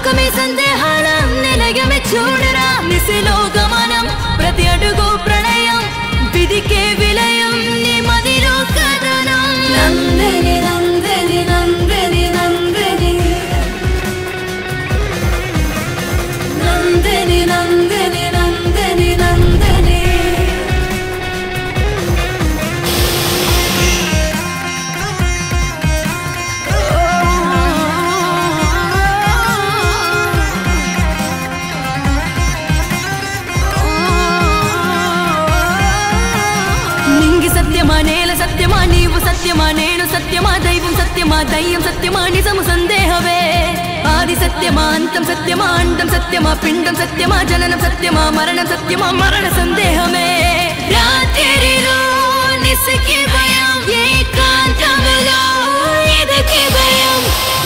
లోకమే సందేహాల నిలయమే చూడరా నిశలో గమనం ప్రతి అడుగు ప్రణయం విధికే విలయం నీ మదిలో కథనం నందని నందని నందని నందని నందని నందని నందని నందని సత్యమా నేల సత్యమా నీవు సత్యమా నేను సత్యమా దైవం సత్యమా దయ్యం సత్యమా నిజము సందేహమే ఆది సత్యమా అంతం సత్యమా అండం సత్యమా పిండం సత్యమా జననం సత్యమా మరణం సత్యమా మరణ సందేహమే రాత్రిలో నిస్సకి భయం ఏకాంతములో ఎదకి భయం